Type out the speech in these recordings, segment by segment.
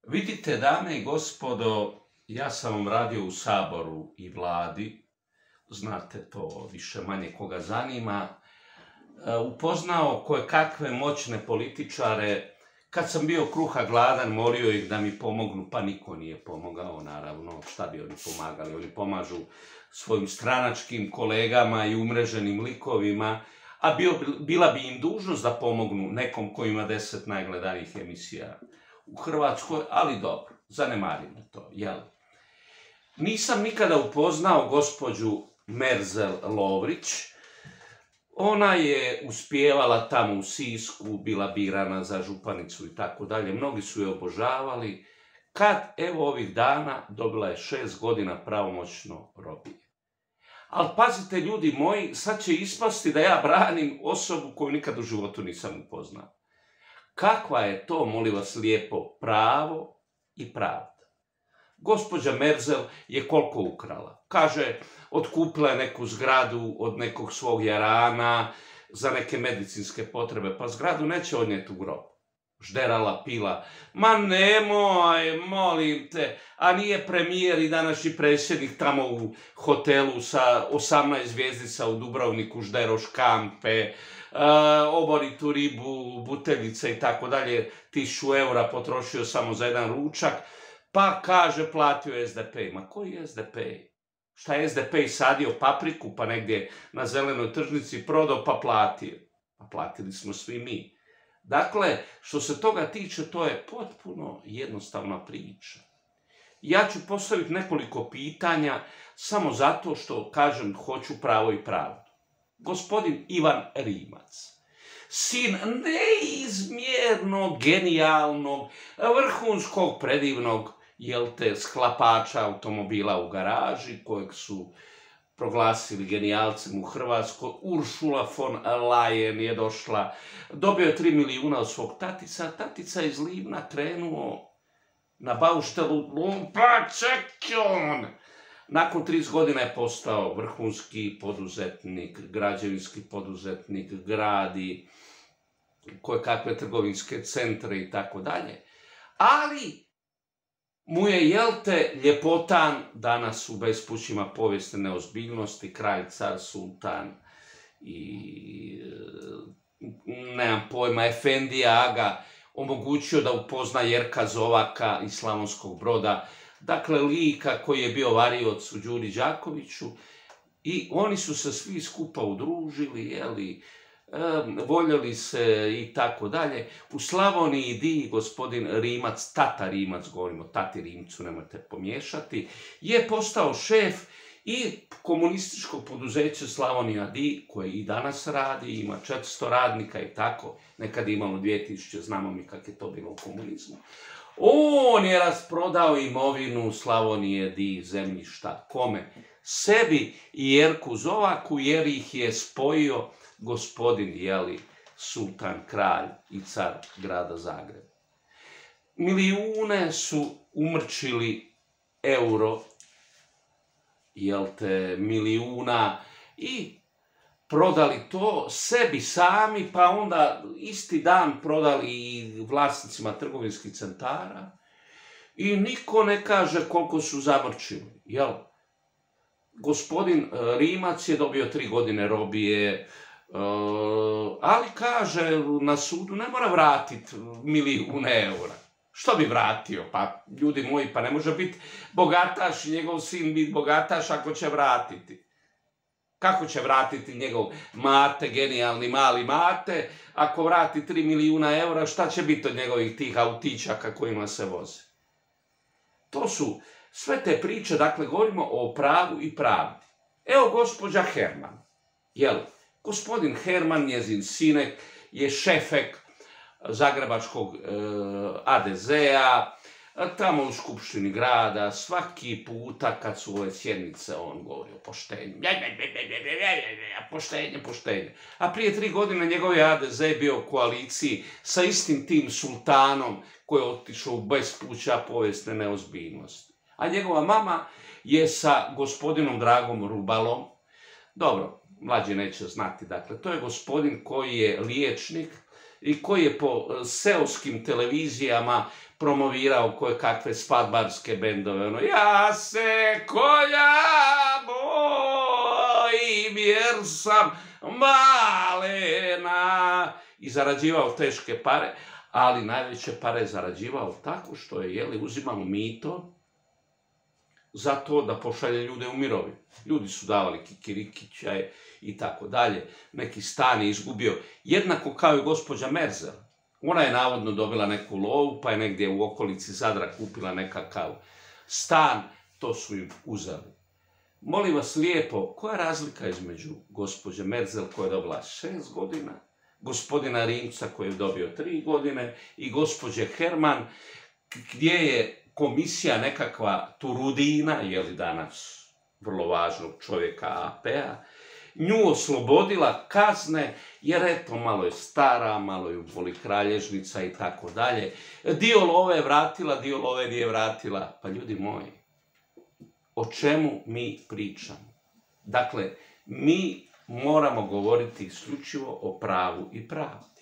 Vidite, dame i gospodo, ja sam vam radio u Saboru i Vladi, znate to više manje koga zanima, upoznao kojekakve moćne političare. Kad sam bio kruha gladan, molio ih da mi pomognu, pa niko nije pomogao, naravno, šta bi oni pomagali? Oni pomažu svojim stranačkim kolegama i umreženim likovima, a bila bi im dužnost da pomognu nekom koji ima 10 najgledanijih emisija u Hrvatskoj, ali dobro, zanemarimo to, jel? Nisam nikada upoznao gospođu Merzel Lovrić. Ona je uspijevala tamo u Sisku, bila birana za županicu i tako dalje. Mnogi su je obožavali. Kad, evo ovih dana, dobila je 6 godina pravomoćno robije. Ali pazite, ljudi moji, sad će ispasti da ja branim osobu koju nikad u životu nisam upoznao. Kakva je to, molim vas lijepo, pravo i pravda? Gospođa Merzel je koliko ukrala? Kaže, otkupila je neku zgradu od nekog svog jarana za neke medicinske potrebe, pa zgradu neće odnijeti u grob. Žderala, pila. Ma nemoj, molim te, a nije premijer i današnji predsjednik tamo u hotelu sa 18 zvjezdica u Dubrovniku ždero škampe, oboritu ribu, buteljice i tako dalje, 1000 eura potrošio samo za jedan ručak, pa kaže platio SDP. Ma koji SDP? Šta je SDP sadio papriku pa negdje na zelenoj tržnici prodao pa platio? Pa platili smo svi mi. Dakle, što se toga tiče, to je potpuno jednostavna priča. Ja ću postaviti nekoliko pitanja samo zato što, kažem, hoću pravo i pravdu. Gospodin Ivan Rimac, sin neizmjerno genijalnog, vrhunskog, predivnog, sklapača automobila u garaži, kojeg su proglasili genijalcem u Hrvatskoj, Ursula von Leyen je došla, dobio je 3 milijuna od svog tatica, tatica iz Livna krenuo na bauštelu Lumpačekjon. Nakon 30 godina je postao vrhunski poduzetnik, građevinski poduzetnik, gradi kojekakve trgovinske centre i tako dalje. Ali mu je, ljepotan, danas u bespućima povijesne neozbiljnosti, kralj, car, sultan i, nemam pojma, Efendija Aga, omogućio da upozna Jerka Zovaka iz Slavonskog Broda, dakle lika koji je bio varioc u Đuri Đakoviću, i oni su se svi skupa udružili, voljeli se i tako dalje. U Slavoniji Di gospodin Rimac, tata Rimac, govorimo o tati Rimcu, nemojte pomiješati, je postao šef i komunističkog poduzeća Slavonija Di, koje i danas radi, ima 400 radnika i tako, nekad imamo 2000, znamo mi kako je to bilo u komunizmu. On je rasprodao imovinu Slavonije Di, zemljišta, kome? Sebi i Jerku Zovaku, jer ih je spojio gospodin, sultan, kralj i car grada Zagreba. Milijune su umrčili euro, milijuna, i prodali to sebi sami, pa onda isti dan prodali i vlasnicima trgovinskih centara i niko ne kaže koliko su zamrčili, Gospodin Rimac je dobio 3 godine robije, ali kaže na sudu ne mora vratiti milijune eura. Što bi vratio? Pa ljudi moji, pa ne može biti bogataš i njegov sin biti bogataš ako će vratiti. Kako će vratiti njegov Mate, genijalni mali Mate, ako vrati 3 milijuna eura, šta će biti od njegovih tih autićaka kojima se voze? To su sve te priče, dakle, govorimo o pravu i pravdi. Evo gospođa Herman, gospodin Herman, njezin sinek, je šefek zagrebačkog ADZ-a, tamo u skupštini grada, svaki puta kad su ove sjednice, on govori o poštenju. Poštenje. A prije 3 godine njegov je ADZ bio u koaliciji sa istim tim sultanom koji je otišao u bespuća povijesne neozbiljnosti. A njegova mama je sa gospodinom Dragom Rubalom, dobro, mlađi neće znati, dakle, to je gospodin koji je liječnik, i koji je po seoskim televizijama promovirao koje kakve svadbarske bendove, ono, ja se koljam mojim jer sam malena, i zarađivao teške pare, ali najveće pare je zarađivao tako što je, uzimao mito za to da pošalje ljude u mirovinu. Ljudi su davali kikirikića i tako dalje, neki stan je izgubio, jednako kao i gospođa Merzel. Ona je navodno dobila neku lovu, pa je negdje u okolici Zadra kupila nekakav stan, to su im uzeli. Molim vas lijepo, koja je razlika između gospođe Merzel koja je dobila 6 godina, gospodina Rimca koji je dobio 3 godine i gospođe Herman, gdje je komisija nekakva Turudina, danas vrlo važnog čovjeka AP-a, nju oslobodila kazne, jer eto, malo je stara, malo ju boli kralježnica i tako dalje. Dio love je vratila, dio love nije vratila. Pa ljudi moji, o čemu mi pričamo? Dakle, mi moramo govoriti isključivo o pravu i pravdi.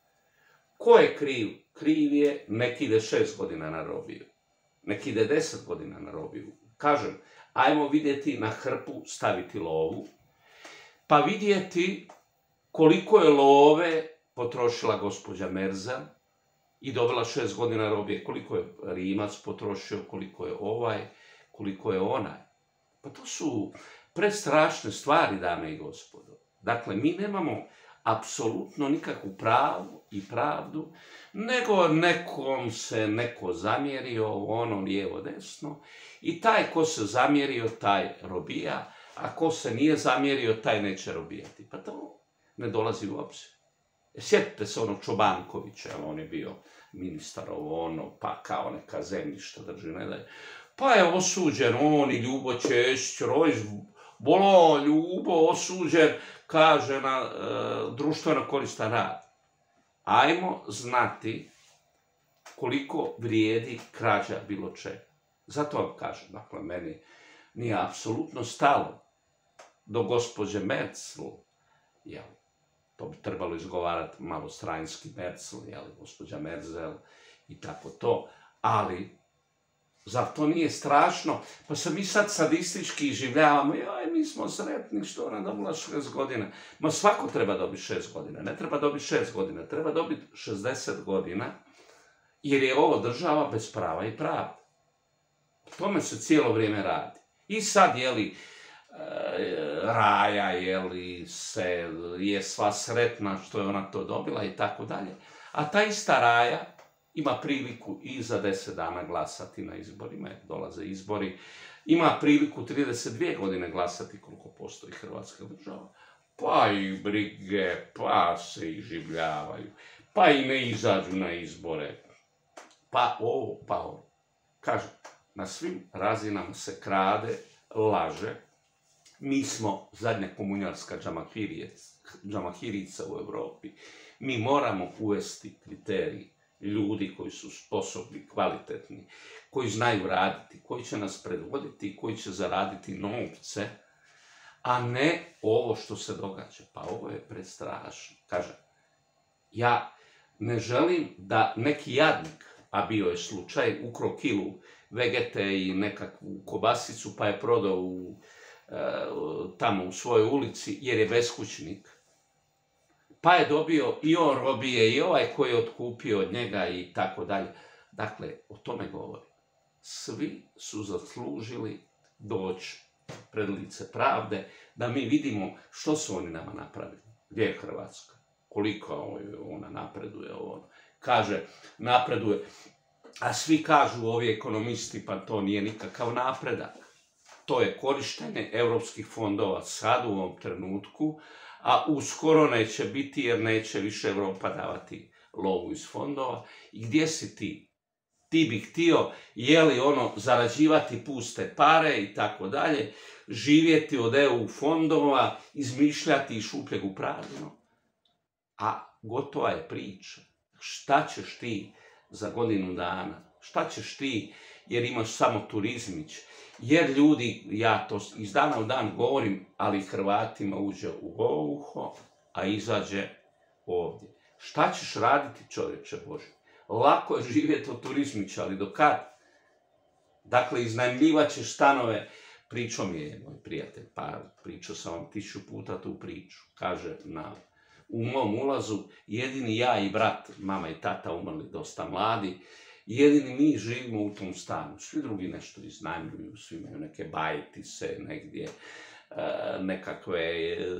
Ko je kriv? Kriv je neki ide 6 godina na robiju, neki ide 10 godina na robiju. Kažem, ajmo vidjeti na hrpu staviti lovu, pa vidjeti koliko je love potrošila gospođa Merzel i dobila 6 godina robije, koliko je Rimac potrošio, koliko je ovaj, koliko je onaj. Pa to su prestrašne stvari, dame i gospodo. Dakle, mi nemamo apsolutno nikakvu pravu i pravdu, nego nekom se neko zamjerio, ono lijevo desno, i taj ko se zamjerio, taj robija, a ko se nije zamjerio, taj neće robijati. Pa to ne dolazi u obzir. Sjetite se onog Čobankovića, on je bio ministar pa kao neka zemljišta drži, ne da je. Pa je osuđen, on i Ljubo Česić, Rojs, bolo Ljubo osuđen, kaže, na društveno koristan rad. Ajmo znati koliko vrijedi krađa bilo čega. Zato vam kažem, dakle, meni nije apsolutno stalo do gospođe Merzel, to bi trebalo izgovarati malo stranjski Merzel, gospođa Merzel i tako to, ali zar to nije strašno? Pa se mi sad sadistički iživljavamo, mi smo sretni što ona dobila 6 godina. Ma svako treba dobiti 6 godina, ne treba dobiti 6 godina, treba dobiti 60 godina, jer je ovo država bez prava i pravde. O tome se cijelo vrijeme radi. I sad, Raja, je sva sretna što je ona to dobila i tako dalje. A ta ista Raja ima priliku i za 10 dana glasati na izborima, dolaze izbori, ima priliku 32 godine glasati koliko postoji Hrvatska država, pa i brige, pa se iživljavaju, pa i ne izađu na izbore, pa ovo, pa ovo. Kažem, na svim razinama se krade, laže. Mi smo zadnja komunjarska džamahirica u Evropi. Mi moramo uvesti kriterij ljudi koji su sposobni, kvalitetni, koji znaju raditi, koji će nas predvoditi, koji će zaraditi novce, a ne ovo što se događa. Pa ovo je prestrašno. Kažem, ja ne želim da neki jadnik, a bio je slučaj, ukro kilu vegete i nekakvu kobasicu, pa je prodao tamo u svojoj ulici, jer je beskućnik. Pa je dobio i on robije i ovaj koji je otkupio od njega i tako dalje. Dakle, o tome govorim. Svi su zaslužili doći pred lice pravde, da mi vidimo što su oni nama napravili. Gdje je Hrvatska? Koliko ona napreduje? Kaže, napreduje. A svi kažu, ovi ekonomisti, pa to nije nikakav napredak. To je korištenje europskih fondova sad u ovom trenutku, a uskoro neće biti jer neće više Evropa davati lovu iz fondova. I gdje si ti? Ti bi htio, zarađivati puste pare i tako dalje, živjeti od EU fondova, izmišljati iz šupljeg u prazno. A gotova je priča. Šta ćeš ti za godinu dana? Šta ćeš ti jer imaš samo turizmić? Jer ljudi, ja to iz dana u dan govorim, ali Hrvatima uđe u uho, a izađe ovdje. Šta ćeš raditi, čovječe Bože? Lako je živjeti od turizmića, ali do kad? Dakle, iznajmljivat ćeš stanove. Pričao mi je moj prijatelj, pa pričao sam vam 1000 puta tu priču. Kaže, u mom ulazu jedini ja i brat, mama i tata umrli dosta mladi, jedini mi živimo u tom stanu. Svi drugi nešto iznajmljuju, svi imaju neke bajtise negdje, nekakve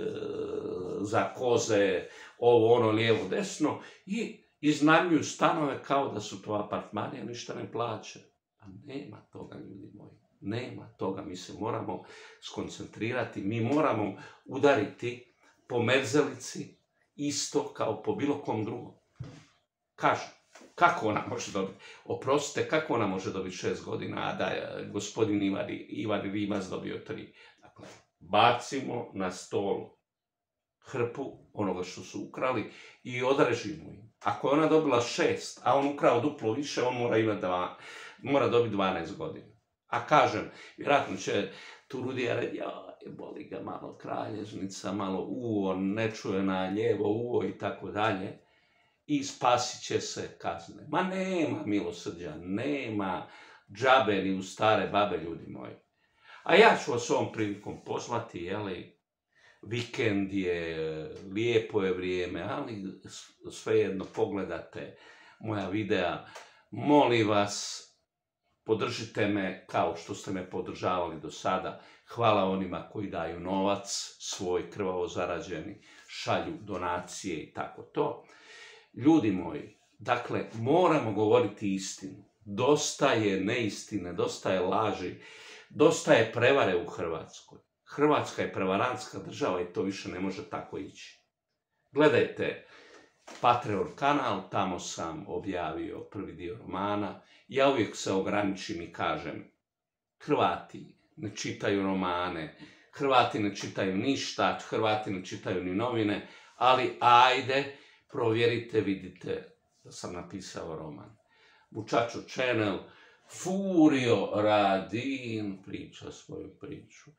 za koze, ovo, ono, lijevo, desno, i iznajmljuju stanove kao da su to apartmani, a ništa ne plaće. A nema toga, ljudi moji. Nema toga. Mi se moramo skoncentrirati, mi moramo udariti po mezelici isto kao po bilo kom drugom. Kažu, kako ona može dobiti? Oprostite, kako ona može dobiti 6 godina, a da je gospodin Ivan Rimac dobio 3? Dakle, bacimo na stol hrpu onoga što su ukrali i odrežimo im. Ako je ona dobila 6, a on ukrao duplo više, on mora dobiti 12 godina. A kažem, vjerojatno će Turudija reći, boli ga malo kralježnica, malo uvo, ne čuje na lijevo uvo i tako dalje. I spasit će se kazne. Ma nema milosrđa, nema džabe ni u stare babe, ljudi moji. A ja ću vas ovom prilikom pozvati, jeli, vikend je, lijepo je vrijeme, ali svejedno pogledate moja videa. Molim vas, podržite me kao što ste me podržavali do sada. Hvala onima koji daju novac, svoj krvavo zarađeni, šalju donacije i tako to. Ljudi moji, dakle, moramo govoriti istinu. Dosta je neistine, dosta je laži, dosta je prevare u Hrvatskoj. Hrvatska je prevarantska država i to više ne može tako ići. Gledajte Patreon kanal, tamo sam objavio prvi dio romana. Ja uvijek se ograničim i kažem, Hrvati ne čitaju romane, Hrvati ne čitaju ništa, Hrvati ne čitaju ni novine, ali ajde, provjerite, vidite da sam napisao roman. Muchacho Channel, Furio Radin priča svoju priču.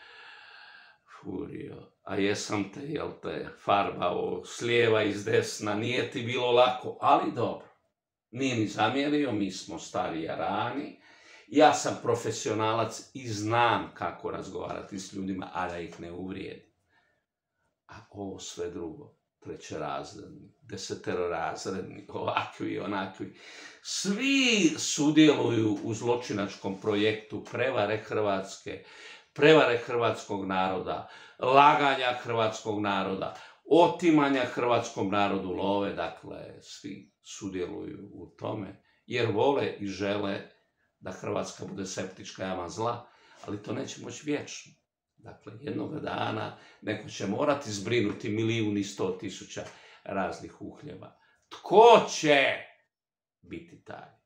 Furio, a jesam te, jel te, farbao s lijeva i s desna, nije ti bilo lako, ali dobro. Nije mi zamjerio, mi smo stari jarani. Ja sam profesionalac i znam kako razgovarati s ljudima, a da ih ne uvrijedim. A ovo sve drugo, trećerazredni, deseterorazredni, ovakvi i onakvi, svi sudjeluju u zločinačkom projektu prevare Hrvatske, prevare hrvatskog naroda, laganja hrvatskog naroda, otimanja hrvatskom narodu love, dakle, svi sudjeluju u tome, jer vole i žele da Hrvatska bude septička jama zla, ali to neće moći vječno. Dakle, jednoga dana neko će morati zbrinuti 1.100.000 raznih uhljeba. Tko će biti taj?